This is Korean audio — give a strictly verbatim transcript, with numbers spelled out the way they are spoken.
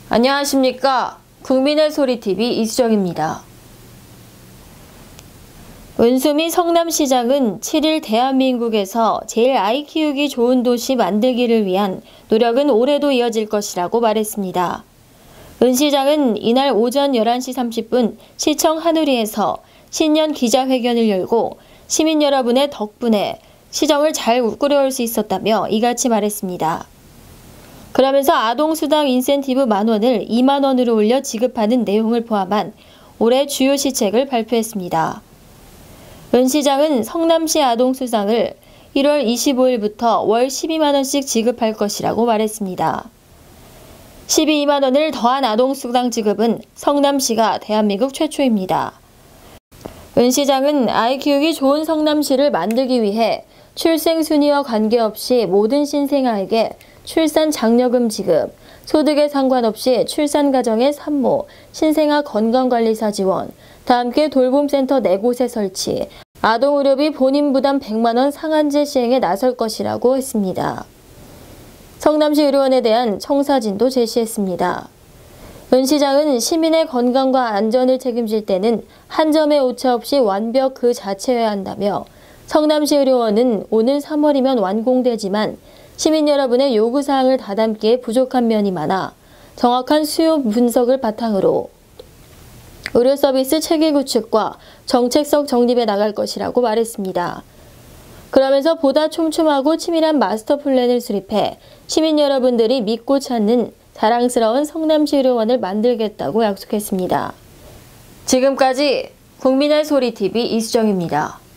안녕하십니까. 국민의 소리티비 이수정입니다. 은수미 성남시장은 칠 일 대한민국에서 제일 아이 키우기 좋은 도시 만들기를 위한 노력은 올해도 이어질 것이라고 말했습니다. 은 시장은 이날 오전 열한 시 삼십 분 시청 하누리에서 신년 기자회견을 열고 시민 여러분의 덕분에 시정을 잘 꾸려올 수 있었다며 이같이 말했습니다. 그러면서 아동수당 인센티브 만 원을 이만 원으로 올려 지급하는 내용을 포함한 올해 주요 시책을 발표했습니다. 은 시장은 성남시 아동수당을 일월 이십오일부터 월 십이만 원씩 지급할 것이라고 말했습니다. 십이만 원을 더한 아동수당 지급은 성남시가 대한민국 최초입니다. 은 시장은 아이 키우기 좋은 성남시를 만들기 위해 출생 순위와 관계없이 모든 신생아에게 출산 장려금 지급, 소득에 상관없이 출산 가정의 산모, 신생아 건강관리사 지원, 다 함께 돌봄센터 네 곳에 설치, 아동의료비 본인 부담 백만 원 상한제 시행에 나설 것이라고 했습니다. 성남시 의료원에 대한 청사진도 제시했습니다. 은 시장은 시민의 건강과 안전을 책임질 때는 한 점의 오차 없이 완벽 그 자체여야 한다며 성남시 의료원은 오는 삼월이면 완공되지만 시민 여러분의 요구사항을 다담기에 부족한 면이 많아 정확한 수요 분석을 바탕으로 의료 서비스 체계 구축과 정책성 정립에 나갈 것이라고 말했습니다. 그러면서 보다 촘촘하고 치밀한 마스터 플랜을 수립해 시민 여러분들이 믿고 찾는 자랑스러운 성남시 의료원을 만들겠다고 약속했습니다. 지금까지 국민의 소리티비 이수정입니다.